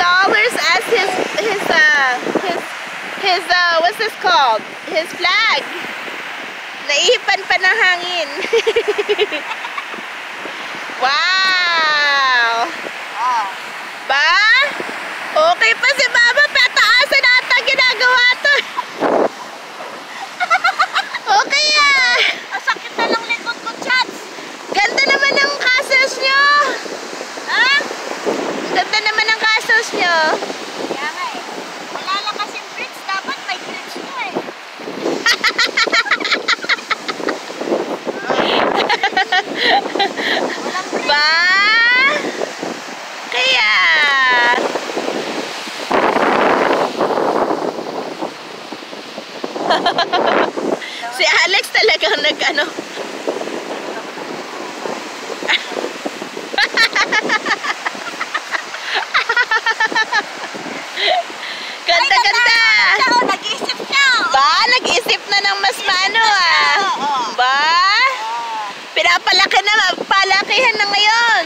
$10 as his what's this called? His flag. Naihipan pa ng hangin. Wow! Ba? Okay pa si Mama, pataasan ata ginagawa to. Okay ah. Ang sakit na lang likod ko, Chats. Ganda naman ng castles nyo. Ha? Ganda naman ng castles nyo. Kaya nga eh. Wala lang kasing bridge. Dapat may bridge nyo eh. Walang bridge. Ba? Kaya. Si Alex talagang nag-ano. Ganda-ganda. Nag-isip siya. Ba? Nag-isip na ng mas mano ah. Ba? Pinapalaki na, palakihan na ngayon.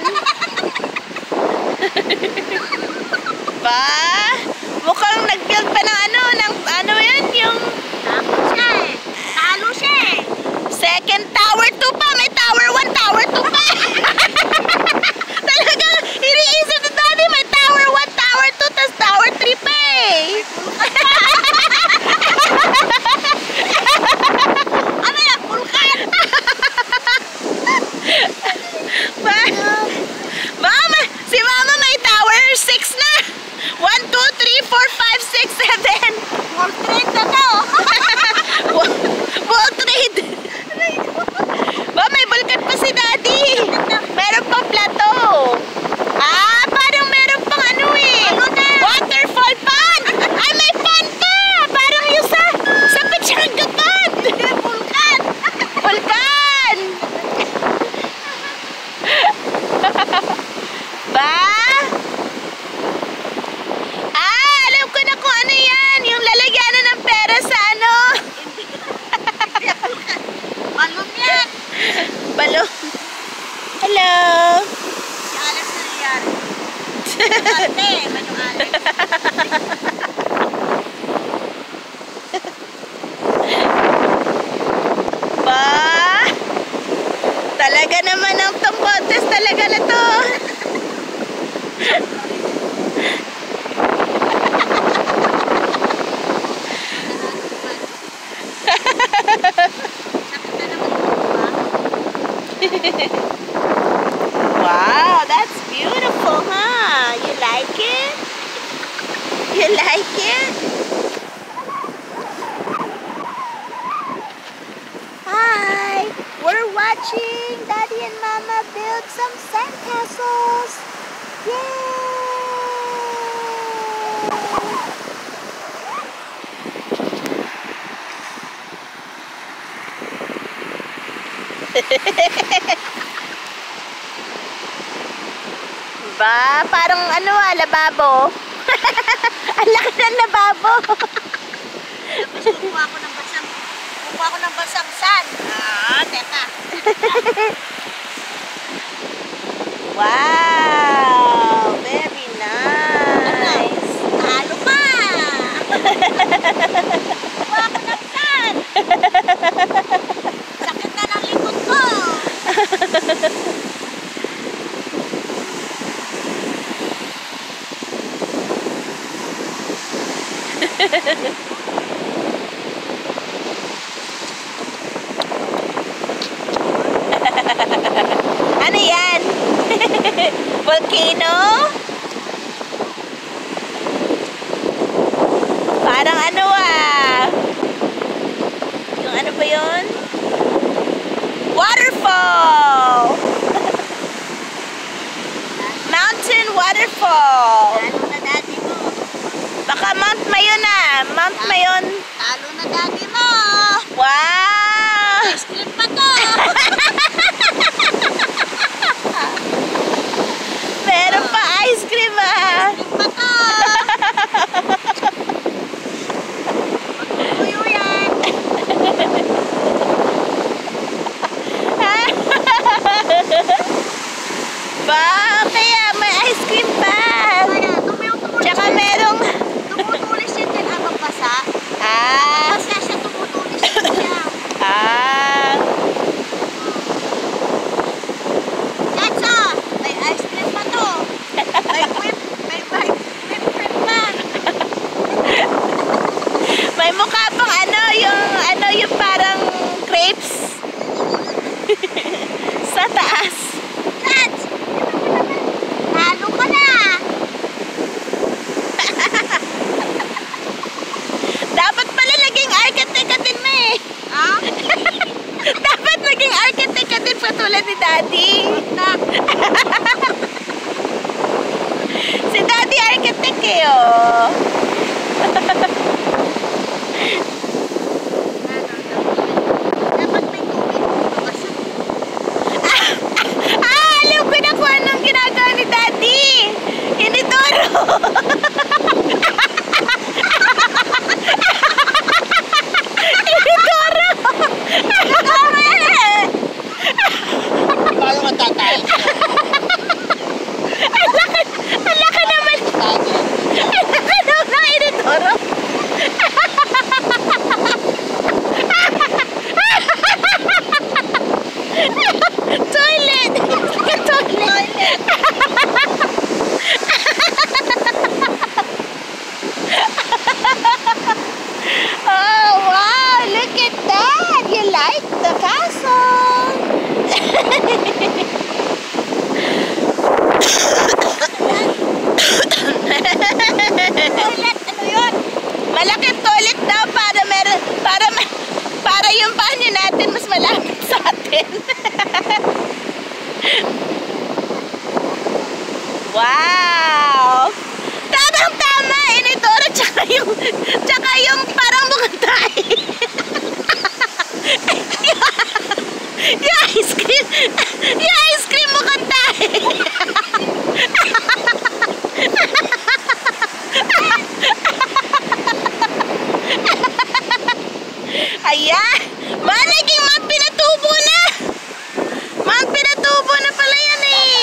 Ba? Mukhang nag-build pa ng ano yan, yung Takot siya eh. Talo siya eh. second tower 2 pa. May tower 1, tower 2 pa. Talagang iniisip ni Daddy, may tower 1, tower 2, tas tower 3 pa eh. Ano yan? Vulkan? Si Mama may tower 6 na. 1, 2, 3, 4, 5, 6, 7. World Trade na to. World Trade. Ba, may vulkan pa si Daddy. Meron pang plateau. Ah, parang meron pang ano eh. Waterfall pond. Ay, may pond pa. Parang yung sa Pachanga pond. Hindi, vulkan. Vulkan. Ba? Ah, alam ko na kung ano yan. Yung lalagyanan ng pera sa ano. Balon yan. Balon. Hello. Si Alex na nangyari. Ate, man yung Alex. Ba? Talaga naman ang tong contest talaga na to. Wow, that's beautiful, huh? You like it? You like it? Hi! We're watching Daddy and Mama build some sandcastles! Yay! Ba? Parang ano lababo. Ang laki ng lababo. Kukuha ko ng basang sand. Teka. Wow! Very nice. Talo pa. Kukuha ko ng sand. Sakit na ng likod ko. Ano yan? Volcano? Parang ano yung ano ba yun? Waterfall! Mountain waterfall! Talo na daddy mo. Baka Mount Mayon na. Mount Mayon. Talo na daddy mo. Wow! Ice cream pa to. Meron pa ice cream ah. Ice cream pa to. Magkukuyo yan. Ba, kaya may ice cream pa. Kaya, tumayo ka muna. Ah. Basta siya tumutulis siya. Ah. Yatsa! May ice cream pa to. May whip cream pa. May mukha pang yung parang crepes. Sa taas. Yats! Talo ka na! Dapat pala naging architect ka din mo eh. Ha? Dapat naging architect ka din patulad ni Daddy. Si Daddy architect eh oh. Dapat may tubig. Alam ko na kung anong ginagawa ni Daddy. Inidoro. Inidoro. Paano matatay? Ang laki naman. Ang laki naman ng inidoro. Toilet. Toilet. Oh wow, look at that. You like the castle. Toilet, ano yun? Malaking toilet daw para yung banyo natin mas malapit sa atin. Wow! Tamang-tama! Inidoro tsaka yung parang mukhang tayo. Yung ice cream mukhang tayo. Ayan! Naging magpinatubo na! Magpinatubo na pala yan eh!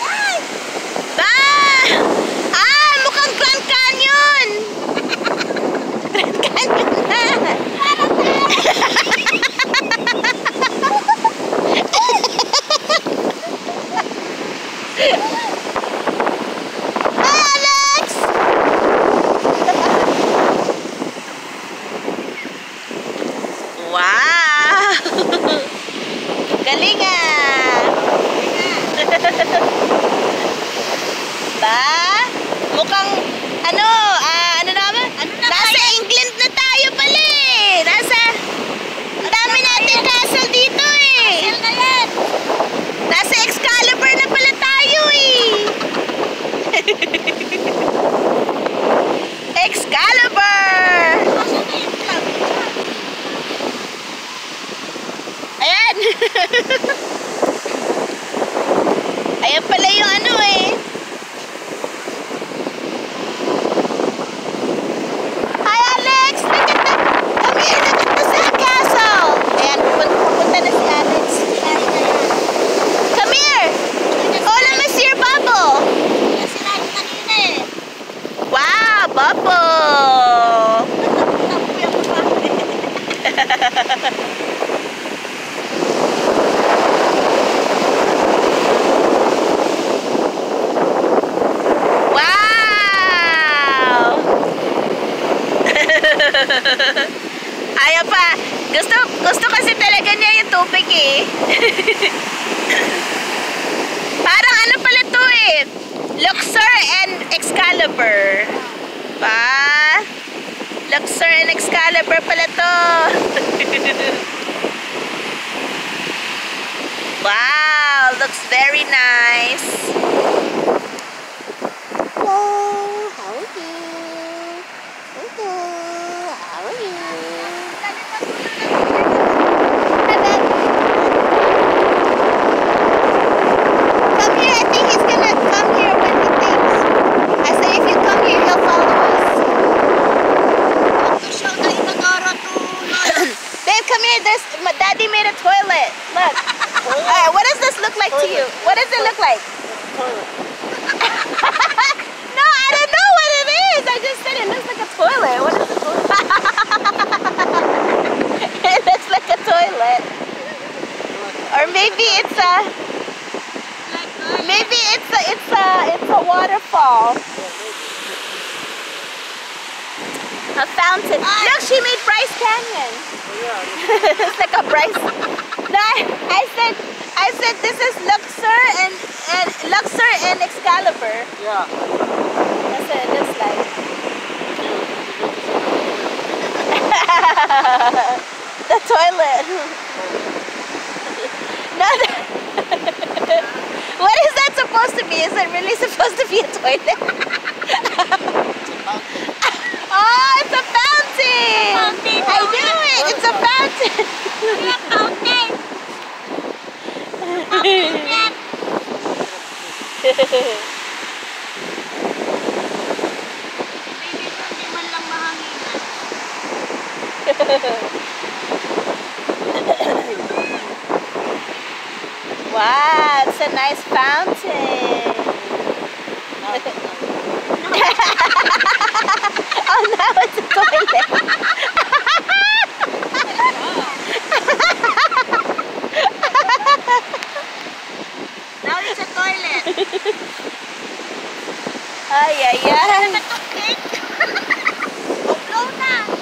Mukhang Grand Canyon! Grand Canyon na! Hi, Alex! Wow! Galing ah! Ba? Mukhang, ano naman? Nasa England na tayo pala eh! Ang dami natin castle dito eh! Sel na yan! Nasa Excalibur na pala tayo eh! Excalibur! Asan na yung club? Ayan! Ayan pala yung ano eh. Hi Alex! Look at that! Come here! Look at the sandcastle! Ayan, pupunta na si Alex. Come here! Oh, let me see your bubble! Kasi lagi kanina eh. Wow! Bubble! Nakuya ko pa. Wow! Ayaw pa. Gusto kasi talaga niya yung tubig eh. Parang ano pala to eh. Luxor and Excalibur. Pa? Luxor and Excalibur pala to. Wow, looks very nice. Hello, how are you? Hello, how are you? Come here, I think he's gonna come here when he thinks. I said if you come here, he'll follow us. To show the Inodoro to Lolo. Babe, come here. Daddy made a toilet. Look. Alright, what does this look like to you? What does it look like? Toilet. waterfall. A fountain. Look, she made Bryce Canyon. It's like a Bryce. No, I said this is Luxor and Luxor and Excalibur. Yeah. That's what it looks like. The toilet. No, what is that supposed to be? Is it really supposed to be a toilet? Oh, it's a fountain! Fountain. I knew it! It's a fountain! Kaya fountain. Fountain. Baby, hindi man lang mahanginan. Wow, it's a nice fountain. Oh, now it's a toilet. Now it's a toilet. Ay, ay, ay. Natukik. Blow na.